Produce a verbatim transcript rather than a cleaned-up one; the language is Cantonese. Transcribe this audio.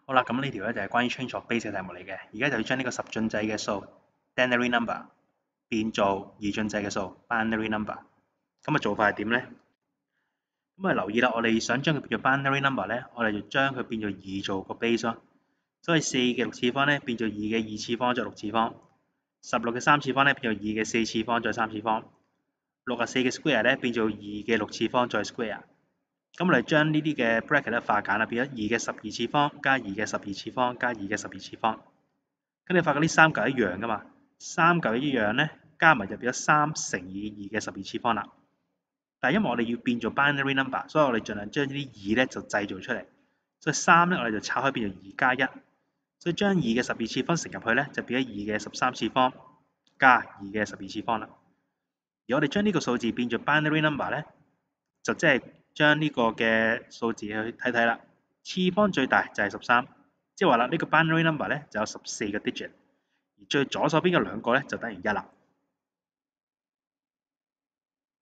好啦，咁呢條咧就係關於 change of base 嘅題目嚟嘅。而家就要將呢個十進制嘅數 （binary number） 變做二進制嘅數 （binary number）。咁啊做法係點咧？咁啊留意啦，我哋想將佢變做 binary number 咧，我哋就將佢變做二做個 base 咯。所以四嘅六次方咧變做二嘅二次方再六次方，十六嘅三次方咧變做二嘅四次方再三次方，六十四嘅 square 咧變做二嘅六次方再 square。咁我哋將呢啲嘅 bracket 咧化簡啦，變咗二嘅十二次方加二嘅十二次方加二嘅十二次方。咁你發覺呢三嚿一樣噶嘛？三嚿一樣咧，加埋就變咗三乘以二嘅十二次方啦。但係因為我哋要變做 binary number，所以我哋盡量將呢啲二咧就製造出嚟。所以三咧我哋就拆開變做二加一。所以將二嘅十二次方乘入去咧，就變咗二嘅十三次方加二嘅十二次方啦。而我哋將呢個數字變做 binary number 咧，就即係將呢個嘅數字去睇睇啦。次方最大就係十三，即係話啦，呢個 binary number 咧就有十四個 digit，而最左手邊嘅兩個咧就等於一啦。